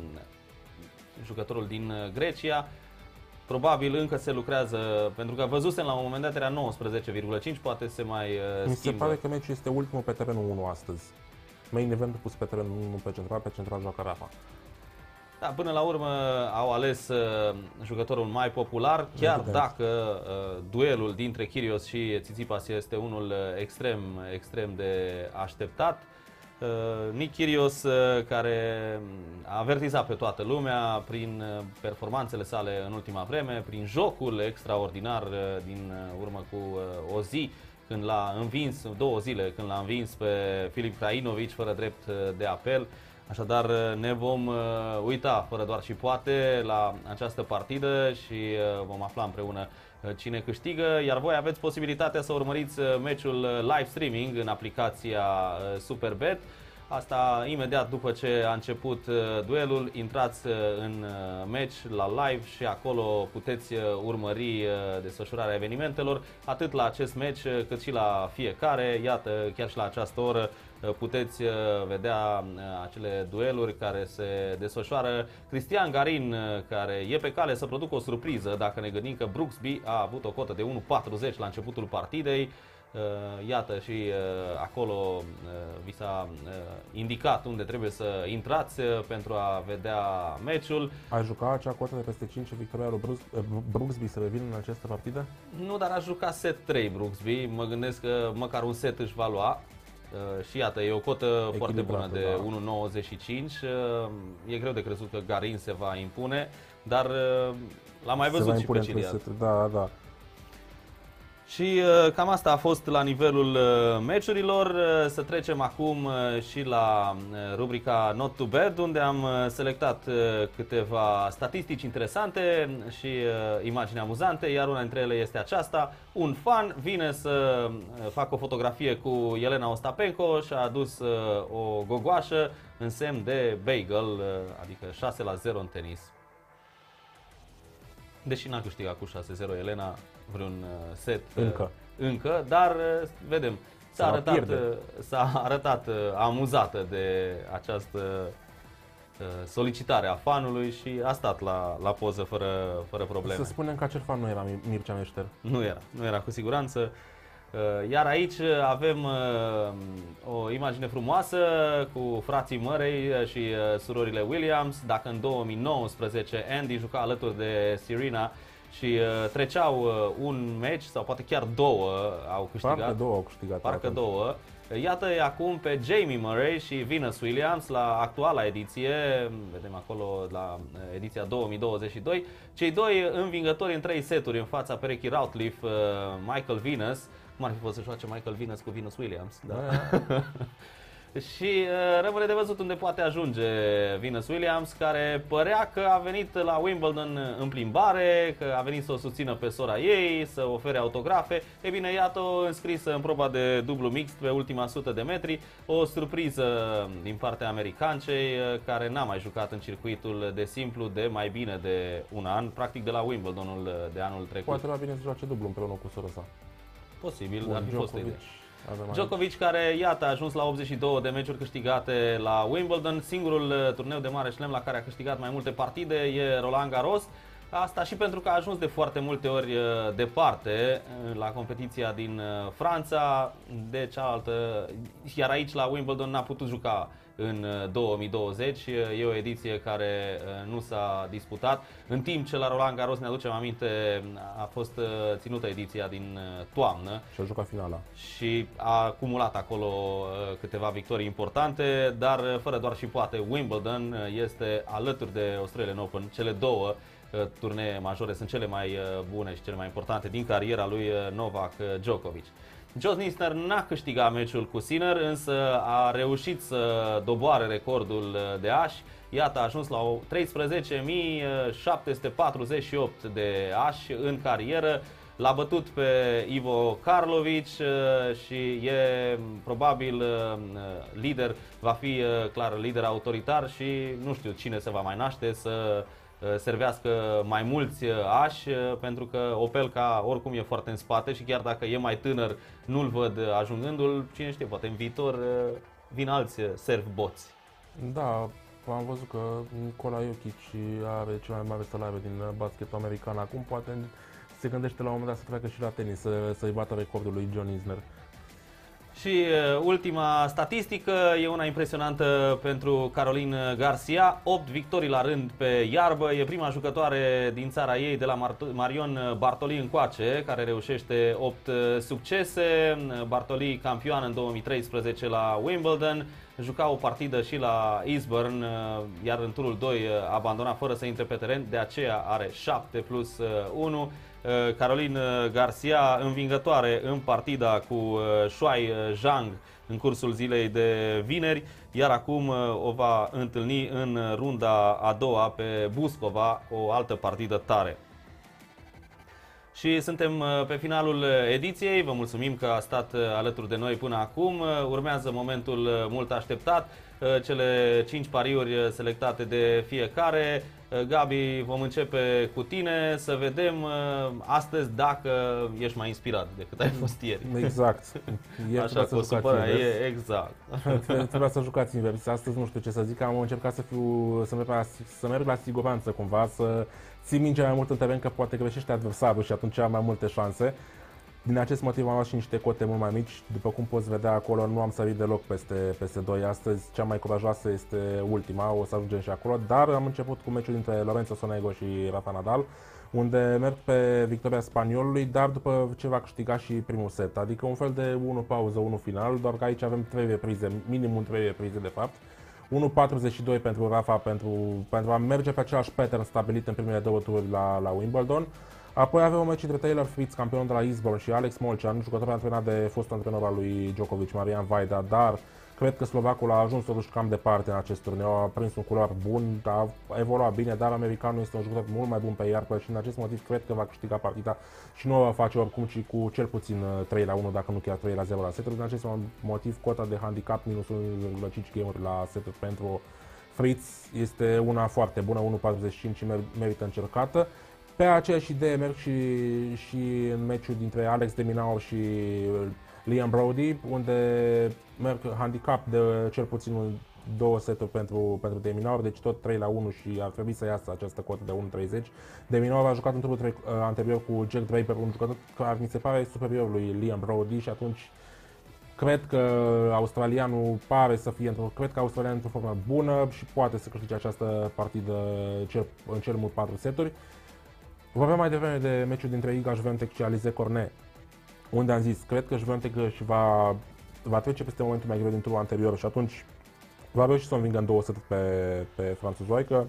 jucătorul din Grecia. Probabil încă se lucrează, pentru că văzusem la un moment dat era nouăsprezece virgulă cinci, poate se mai uh, Mi schimbă. se pare că meciul este ultimul pe terenul unu astăzi. Main event pus pe terenul unu pe central, pe central joacă Rafa. Da, până la urmă au ales uh, jucătorul mai popular, chiar Evident. dacă uh, duelul dintre Kyrgios și Tsitsipas este unul extrem, extrem de așteptat. Uh, Nick Kyrgios, uh, care a avertizat pe toată lumea prin uh, performanțele sale în ultima vreme, prin jocul extraordinar uh, din uh, urmă cu uh, o zi, când l-a învins, două zile, când l-a învins pe Filip Krajinovic fără drept uh, de apel. Așadar ne vom uh, uita fără doar și poate la această partidă și uh, vom afla împreună uh, cine câștigă, iar voi aveți posibilitatea să urmăriți uh, meciul uh, live streaming în aplicația uh, Superbet. Asta imediat după ce a început uh, duelul, intrați uh, în uh, meci la live și acolo puteți uh, urmări uh, desfășurarea evenimentelor, atât la acest meci uh, cât și la fiecare. Iată, chiar și la această oră uh, puteți uh, vedea uh, acele dueluri care se desfășoară. Cristian Garin, uh, care e pe cale să producă o surpriză, dacă ne gândim că Brooksby a avut o cotă de unu virgulă patruzeci la începutul partidei. Iată și acolo vi s-a indicat unde trebuie să intrați pentru a vedea meciul. Ai jucat acea cotă de peste cinci victoria lui Brooksby să revină în această partidă? Nu, dar a jucat set trei Brooksby. Mă gândesc că măcar un set își va lua. Și iată, e o cotă foarte bună de da. unu virgulă nouăzeci și cinci. E greu de crezut că Garin se va impune, dar l-am mai văzut și pe Ciliad. Da, da. Și uh, cam asta a fost la nivelul uh, meciurilor. Uh, să trecem acum uh, și la uh, rubrica Not Too Bad, unde am uh, selectat uh, câteva statistici interesante și uh, imagini amuzante, iar una dintre ele este aceasta. Un fan vine să uh, facă o fotografie cu Elena Ostapenko și a adus uh, o gogoașă în semn de bagel, uh, adică șase la zero în tenis. Deși n-a câștigat cu șase zero Elena vreun set încă, încă dar vedem, s-a arătat, s-a arătat amuzată de această solicitare a fanului și a stat la, la poză fără, fără probleme. Să spunem că acel fan nu era Mircea Meșter. Nu era, nu era cu siguranță. Iar aici avem o imagine frumoasă cu frații Murray și surorile Williams. Dacă în două mii nouăsprezece Andy juca alături de Serena și treceau un meci sau poate chiar două au câștigat. Parcă două au câștigat. Parcă două. Iată-i acum pe Jamie Murray și Venus Williams la actuala ediție, vedem acolo la ediția două mii douăzeci și doi, cei doi învingători în trei seturi în fața perechii Routliffe, Michael Venus. Cum ar fi fost să joace Michael Venus cu Venus Williams? Da? Și uh, rămâne de văzut unde poate ajunge Venus Williams, care părea că a venit la Wimbledon în plimbare, că a venit să o susțină pe sora ei, să ofere autografe. E bine, iată-o înscrisă în proba de dublu mixt pe ultima sută de metri, o surpriză din partea americancei, care n-a mai jucat în circuitul de simplu de mai bine de un an, practic de la Wimbledonul de anul trecut. Poate la bine să joace dublu împreună cu sora sa. Posibil, Bun, ar fi fost Djokovic. Djokovic, care, iată, a ajuns la optzeci și două de meciuri câștigate la Wimbledon. Singurul turneu de mare șlem la care a câștigat mai multe partide e Roland Garros. Asta și pentru că a ajuns de foarte multe ori departe la competiția din Franța, de cealaltă, iar aici la Wimbledon n-a putut juca în două mii douăzeci, e o ediție care nu s-a disputat, în timp ce la Roland Garros, ne aducem aminte, a fost ținută ediția din toamnă. Și a jucat finala. Și a acumulat acolo câteva victorii importante, dar fără doar și poate Wimbledon este alături de Australian Open, cele două turnee majore sunt cele mai bune și cele mai importante din cariera lui Novak Djokovic. Josh Isner n-a câștigat meciul cu Sinner, însă a reușit să doboare recordul de ași Iată, a ajuns la treisprezece mii șapte sute patruzeci și opt de ași în carieră. L-a bătut pe Ivo Karlovic și e probabil lider, va fi clar lider autoritar și nu știu cine se va mai naște să servească mai mulți ași, pentru că Opelka oricum e foarte în spate și chiar dacă e mai tânăr nu-l văd ajungându-l, cine știe, poate în viitor vin alți servi boți. Da, am văzut că Nikola Jokic are cel mai mare salariu din basketul american acum, poate se gândește la un moment dat să treacă și la tenis, să, să-i bată recordul lui John Isner. Și uh, ultima statistică e una impresionantă pentru Caroline Garcia, opt victorii la rând pe iarbă, e prima jucătoare din țara ei de la Marion Bartoli încoace care reușește opt succese. Bartoli campioană în două mii treisprezece la Wimbledon, juca o partidă și la Eastbourne, iar în turul doi abandona fără să intre pe teren, de aceea are șapte plus unu. Caroline Garcia învingătoare în partida cu Shuai Zhang în cursul zilei de vineri, iar acum o va întâlni în runda a doua pe Buskova, o altă partidă tare. Și suntem pe finalul ediției, vă mulțumim că a stat alături de noi până acum. Urmează momentul mult așteptat, cele cinci pariuri selectate de fiecare. Gabi, vom începe cu tine să vedem astăzi dacă ești mai inspirat decât ai fost ieri. Exact. Ieri așa că o supăra, e exact. Trebuia să jucați invers. Astăzi nu știu ce să zic, am încercat să, fiu, să, merg la, să merg la siguranță cumva, să țin mingea mai mult în teren, că poate greșește adversarul și atunci am mai multe șanse. Din acest motiv am luat și niște cote mult mai mici. După cum poți vedea acolo, nu am sărit deloc peste, peste doi astăzi. Cea mai curajoasă este ultima, o să ajungem și acolo. Dar am început cu meciul dintre Lorenzo Sonego și Rafa Nadal, unde merg pe victoria spaniolului, dar după ce va câștiga și primul set. Adică un fel de unu pauză, unu final, doar că aici avem trei reprize, minimum trei reprize de fapt. unu patruzeci și doi pentru Rafa, pentru, pentru a merge pe același pattern stabilit în primele două tururi la, la Wimbledon. Apoi avem un meci între Taylor Fritz, campion de la Eastbourne, și Alex Molcan, jucător antrenat de fostul antrenor al lui Djokovic, Marian Vaida, dar cred că slovacul a ajuns totuși cam departe în acest turneu, a prins un culoar bun, a evoluat bine, dar americanul este un jucător mult mai bun pe iarbă și în acest motiv cred că va câștiga partida și nu o va face oricum, ci cu cel puțin trei la unu, dacă nu chiar trei la zero la seturi. Din acest motiv, cota de handicap minus unu virgulă cinci game-uri la seturi pentru Fritz este una foarte bună, unu patruzeci și cinci, și merită încercată. Pe aceeași idee merg și, și în meciul dintre Alex de Minaur și Liam Brody, unde merg handicap de cel puțin două seturi pentru, pentru de Minaur, deci tot trei la unu și ar trebui să iasă această cotă de unu treizeci. De Minaur a jucat în turul anterior cu Jack Draper, un jucător care mi se pare superior lui Liam Brody și atunci cred că australianul pare să fie într-o, cred că australianul într-o formă bună și poate să câștige această partidă în cel mult patru seturi. Vorbeam mai devreme de meciul dintre Iga Swiatek și Alize Cornet, unde am zis, cred că Swiatek își va, va trece peste momentul mai greu din turul anterior și atunci va reuși să o învingă în două seturi pe, pe franțuzoică.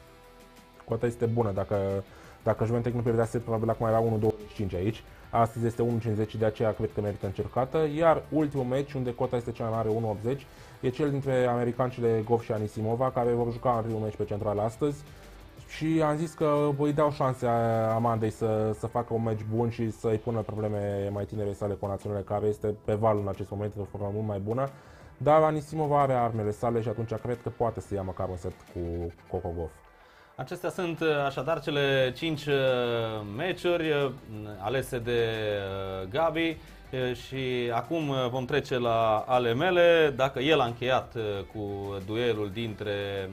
Cota este bună, dacă, dacă Swiatek nu pierdea set, probabil acum era unu douăzeci și cinci aici. Astăzi este unu cincizeci și de aceea cred că merită încercată. Iar ultimul meci, unde cota este cea mai mare, unu optzeci, e cel dintre americancile Gauff și Anisimova, care vor juca în primul meci pe central astăzi. Și am zis că îi dau șanse Amandei să, să facă un meci bun și să-i pună probleme mai tinere sale conaționale, care este pe val în acest moment, într-o formă mult mai bună. Dar Anisimova are armele sale și atunci cred că poate să ia măcar un set cu Coco Gauff. Acestea sunt așadar cele cinci meciuri alese de Gabi și acum vom trece la ale mele. Dacă el a încheiat cu duelul dintre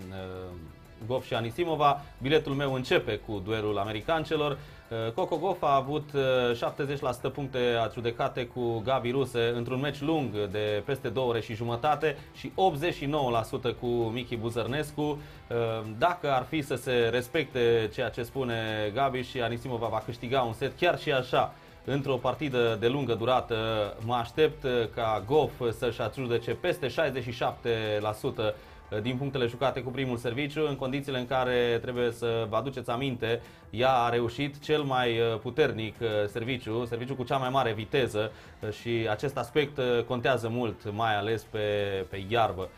Gauff și Anisimova, biletul meu începe cu duelul americancelor. Coco Gauff a avut șaptezeci la sută puncte adjudecate cu Gabi Ruse într-un meci lung de peste două ore și jumătate și optzeci și nouă la sută cu Michi Buzărnescu. Dacă ar fi să se respecte ceea ce spune Gabi și Anisimova va câștiga un set, chiar și așa, într-o partidă de lungă durată, mă aștept ca Gauff să-și adjudece peste șaizeci și șapte la sută din punctele jucate cu primul serviciu, în condițiile în care, trebuie să vă aduceți aminte, ea a reușit cel mai puternic serviciu, serviciu cu cea mai mare viteză și acest aspect contează mult, mai ales pe, pe iarbă.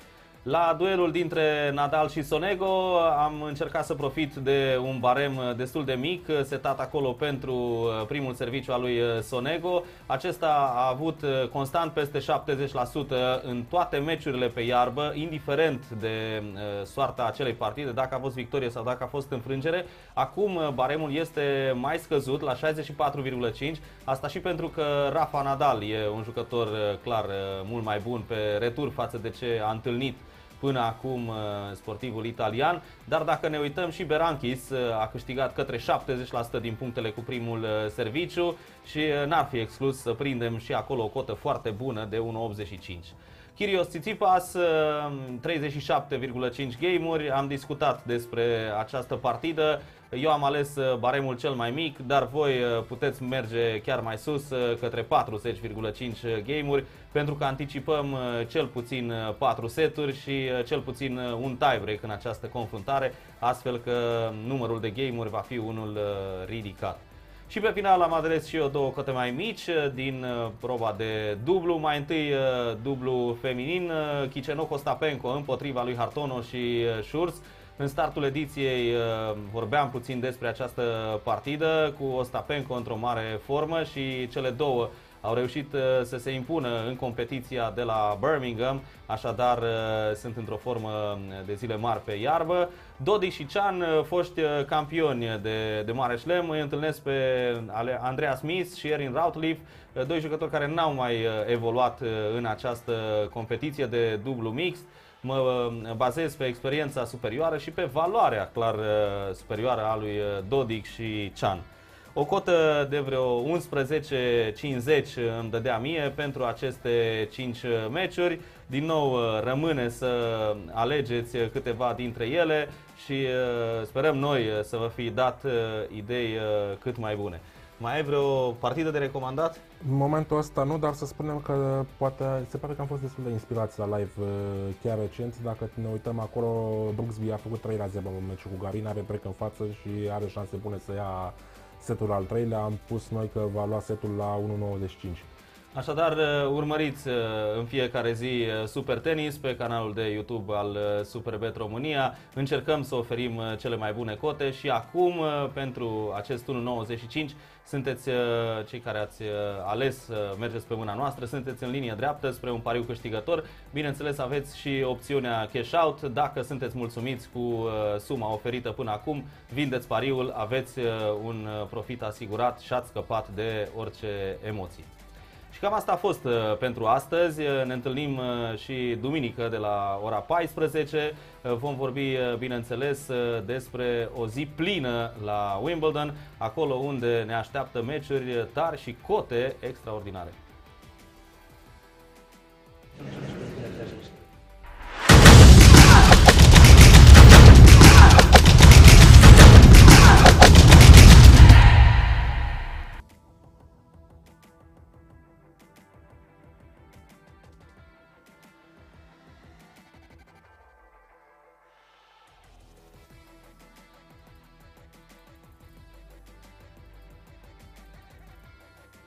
La duelul dintre Nadal și Sonego am încercat să profit de un barem destul de mic setat acolo pentru primul serviciu al lui Sonego. Acesta a avut constant peste șaptezeci la sută în toate meciurile pe iarbă, indiferent de soarta acelei partide, dacă a fost victorie sau dacă a fost înfrângere. Acum baremul este mai scăzut la șaizeci și patru virgulă cinci, asta și pentru că Rafa Nadal e un jucător clar mult mai bun pe retur față de ce a întâlnit până acum sportivul italian, dar dacă ne uităm, și Berankis a câștigat către șaptezeci la sută din punctele cu primul serviciu și n-ar fi exclus să prindem și acolo o cotă foarte bună de unu virgulă optzeci și cinci. Kyrgios Tsitsipas, treizeci și șapte virgulă cinci game-uri, am discutat despre această partidă. Eu am ales baremul cel mai mic, dar voi puteți merge chiar mai sus, către patruzeci virgulă cinci game-uri, pentru că anticipăm cel puțin patru seturi și cel puțin un tiebreak în această confruntare, astfel că numărul de game-uri va fi unul ridicat. Și pe final am ales și eu două cote mai mici din proba de dublu. Mai întâi dublu feminin, Khichenok Ostapenko împotriva lui Hartono și Schuurs. În startul ediției vorbeam puțin despre această partidă, cu Ostapenko într-o mare formă și cele două au reușit să se impună în competiția de la Birmingham, așadar sunt într-o formă de zile mari pe iarbă. Dodig și Chan, foști campioni de, de mare șlem, îi întâlnesc pe Andreas Mies și Erin Routliffe, doi jucători care n-au mai evoluat în această competiție de dublu mixt. Mă bazez pe experiența superioară și pe valoarea clar superioară a lui Dodig și Chan. O cotă de vreo unsprezece virgulă cincizeci îmi dădea mie pentru aceste cinci meciuri. Din nou rămâne să alegeți câteva dintre ele și sperăm noi să vă fi dat idei cât mai bune. Mai ai vreo partidă de recomandat? În momentul ăsta nu, dar să spunem că poate se pare că am fost destul de inspirați la live chiar recent. Dacă ne uităm acolo, Brooksby a făcut trei la zero în meciul cu Garin, are break în față și are șanse bune să ia setul al treilea. Am pus noi că va lua setul la unu virgulă nouăzeci și cinci. Așadar, urmăriți în fiecare zi Super Tenis pe canalul de YouTube al Superbet România. Încercăm să oferim cele mai bune cote și acum, pentru acest unu virgulă nouăzeci și cinci, sunteți cei care ați ales, mergeți pe mâna noastră, sunteți în linie dreaptă spre un pariu câștigător. Bineînțeles, aveți și opțiunea cash out. Dacă sunteți mulțumiți cu suma oferită până acum, vindeți pariul, aveți un profit asigurat și ați scăpat de orice emoții. Și cam asta a fost pentru astăzi. Ne întâlnim și duminică de la ora paisprezece. Vom vorbi, bineînțeles, despre o zi plină la Wimbledon, acolo unde ne așteaptă meciuri tari și cote extraordinare.